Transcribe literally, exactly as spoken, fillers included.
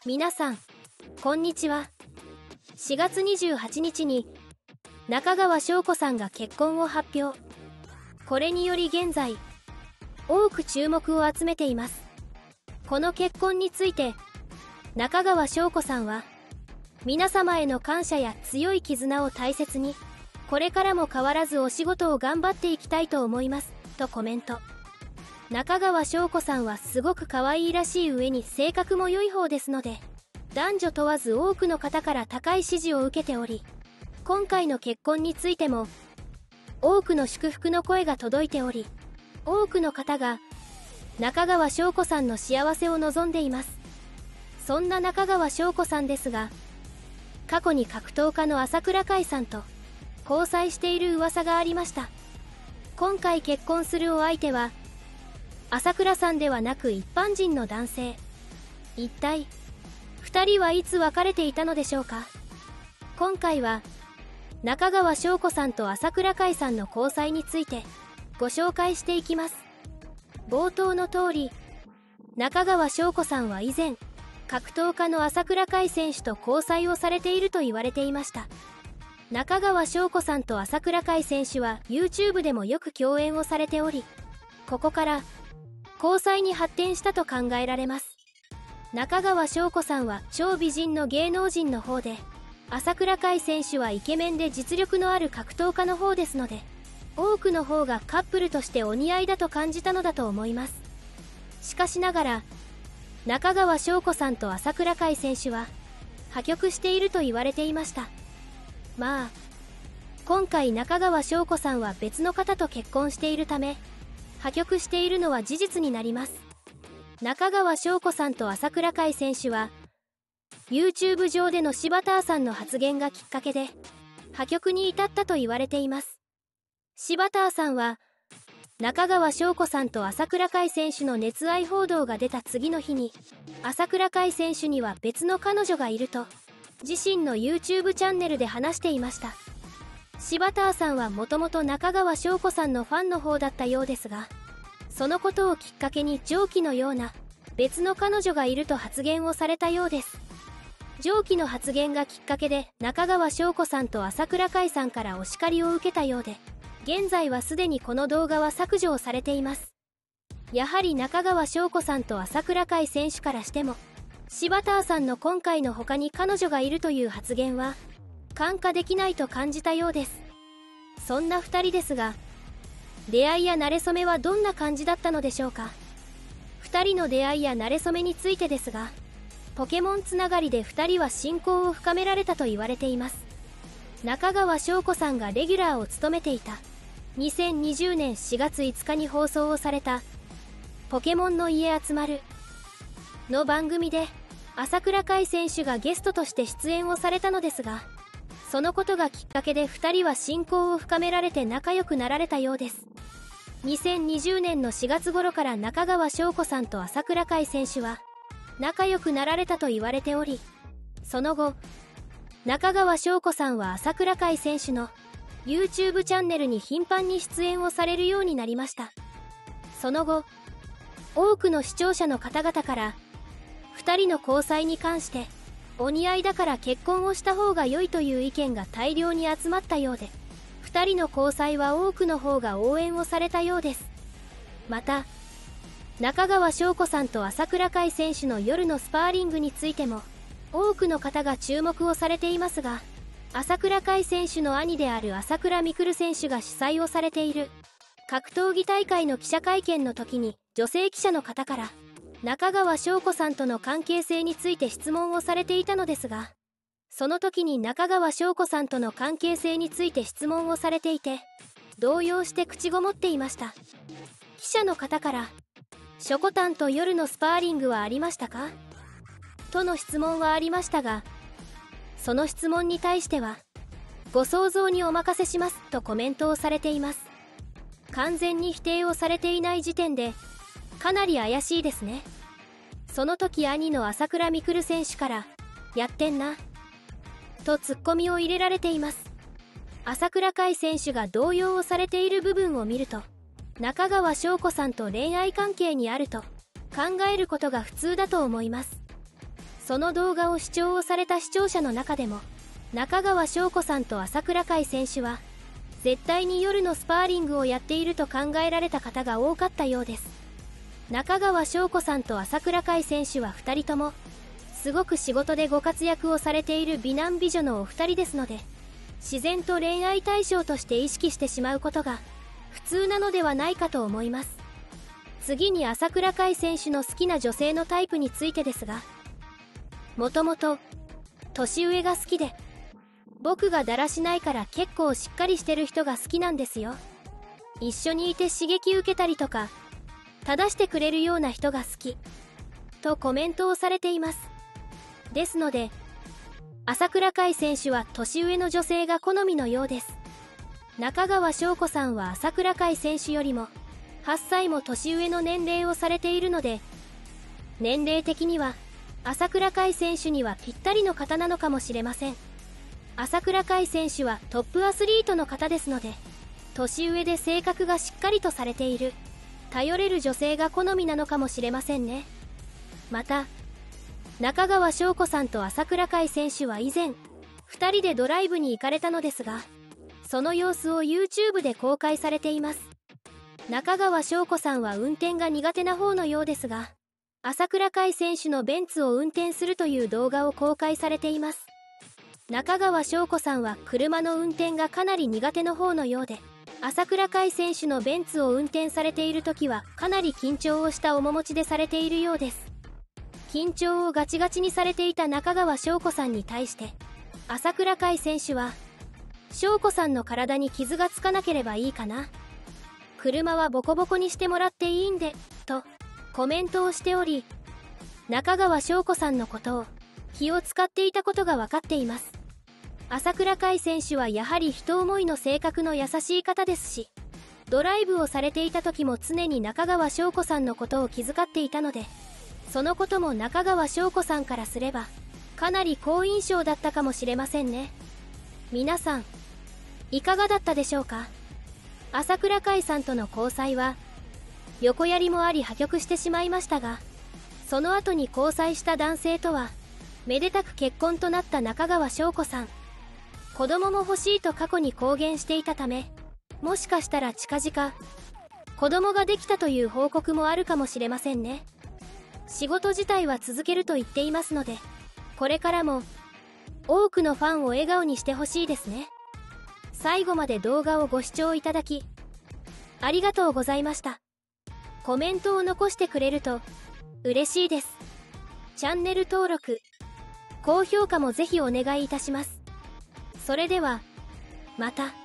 皆さんこんにちは。しがつにじゅうはちにちに中川翔子さんが結婚を発表。これにより現在多く注目を集めています。この結婚について中川翔子さんは、皆様への感謝や強い絆を大切に、これからも変わらずお仕事を頑張っていきたいと思いますとコメント。中川翔子さんはすごく可愛いらしい上に性格も良い方ですので、男女問わず多くの方から高い支持を受けており、今回の結婚についても多くの祝福の声が届いており、多くの方が中川翔子さんの幸せを望んでいます。そんな中川翔子さんですが、過去に格闘家の朝倉海さんと交際している噂がありました。今回結婚するお相手は朝倉さんではなく一般人の男性。一体ふたりはいつ別れていたのでしょうか。今回は中川翔子さんと朝倉海さんの交際についてご紹介していきます。冒頭の通り、中川翔子さんは以前格闘家の朝倉海選手と交際をされていると言われていました。中川翔子さんと朝倉海選手は YouTube でもよく共演をされており、ここから交際に発展したと考えられます。中川翔子さんは超美人の芸能人の方で、朝倉海選手はイケメンで実力のある格闘家の方ですので、多くの方がカップルとしてお似合いだと感じたのだと思います。しかしながら中川翔子さんと朝倉海選手は破局していると言われていました。まあ今回中川翔子さんは別の方と結婚しているため、破局しているのは事実になります。中川翔子さんと朝倉海選手は YouTube 上での柴田さんの発言がきっかけで破局に至ったと言われています。柴田さんは中川翔子さんと朝倉海選手の熱愛報道が出た次の日に、朝倉海選手には別の彼女がいると自身の YouTube チャンネルで話していました。柴田さんはもともと中川翔子さんのファンの方だったようですが、そのことをきっかけに上記のような別の彼女がいると発言をされたようです。上記の発言がきっかけで中川翔子さんと朝倉海さんからお叱りを受けたようで、現在はすでにこの動画は削除をされています。やはり中川翔子さんと朝倉海選手からしても、柴田さんの今回の他に彼女がいるという発言は看過できないと感じたようです。そんなふたりですが、出会いや馴れ初めはどんな感じだったのでしょうか。ふたりの出会いや馴れ初めについてですが、ポケモンつながりでふたりは親交を深められたと言われています。中川翔子さんがレギュラーを務めていたにせんにじゅうねんしがついつかに放送をされたポケモンの家集まるの番組で朝倉海選手がゲストとして出演をされたのですが、そのことがきっかけでふたりは親交を深められて仲良くなられたようです。にせんにじゅうねんのしがつ頃から中川翔子さんと朝倉海選手は仲良くなられたと言われており、その後中川翔子さんは朝倉海選手の YouTube チャンネルに頻繁に出演をされるようになりました。その後多くの視聴者の方々からふたりの交際に関してお似合いだから結婚をした方が良いという意見が大量に集まったようで、ふたりの交際は多くの方が応援をされたようです。また中川翔子さんと朝倉海選手の夜のスパーリングについても多くの方が注目をされていますが、朝倉海選手の兄である朝倉未来選手が主催をされている格闘技大会の記者会見の時に、女性記者の方から中川翔子さんとの関係性について質問をされていたのですが、その時に中川翔子さんとの関係性について質問をされていて、動揺して口ごもっていました。記者の方から「しょこたんと夜のスパーリングはありましたか?」との質問はありましたが、その質問に対しては「ご想像にお任せします」とコメントをされています。完全に否定をされていない時点でかなり怪しいですね。その時兄の朝倉未来選手から「やってんな」とツッコミを入れられています。朝倉海選手が動揺をされている部分を見ると、中川翔子さんと恋愛関係にあると考えることが普通だと思います。 その動画を視聴をされた視聴者の中でも中川翔子さんと朝倉海選手は絶対に夜のスパーリングをやっていると考えられた方が多かったようです。中川翔子さんと朝倉海選手はふたりともすごく仕事でご活躍をされている美男美女のお二人ですので、自然と恋愛対象として意識してしまうことが普通なのではないかと思います。次に朝倉海選手の好きな女性のタイプについてですが、もともと年上が好きで、僕がだらしないから結構しっかりしてる人が好きなんですよ。一緒にいて刺激受けたりとか正してくれるような人が好きとコメントをされています。ですので朝倉海選手は年上の女性が好みのようです。中川翔子さんは朝倉海選手よりもはっさいも年上の年齢をされているので、年齢的には朝倉海選手にはぴったりの方なのかもしれません。朝倉海選手はトップアスリートの方ですので、年上で性格がしっかりとされている頼れる女性が好みなのかもしれませんね。また中川翔子さんと朝倉海選手は以前ふたりでドライブに行かれたのですが、その様子を YouTube で公開されています。中川翔子さんは運転が苦手な方のようですが、朝倉海選手のベンツを運転するという動画を公開されています。中川翔子さんは車の運転がかなり苦手の方のようで、朝倉海選手のベンツを運転されている時はかなり緊張をした面持ちでされているようです。緊張をガチガチにされていた中川翔子さんに対して朝倉海選手は、翔子さんの体に傷がつかなければいいかな、車はボコボコにしてもらっていいんでとコメントをしており、中川翔子さんのことを気を使っていたことが分かっています。朝倉海選手はやはり人思いの性格の優しい方ですし、ドライブをされていた時も常に中川翔子さんのことを気遣っていたので、そのことも中川翔子さんからすればかなり好印象だったかもしれませんね。皆さんいかがだったでしょうか。朝倉海さんとの交際は横やりもあり破局してしまいましたが、その後に交際した男性とはめでたく結婚となった中川翔子さん。子供も欲しいと過去に公言していたため、もしかしたら近々子供ができたという報告もあるかもしれませんね。仕事自体は続けると言っていますので、これからも多くのファンを笑顔にしてほしいですね。最後まで動画をご視聴いただきありがとうございました。コメントを残してくれると嬉しいです。チャンネル登録、高評価もぜひお願いいたします。それではまた。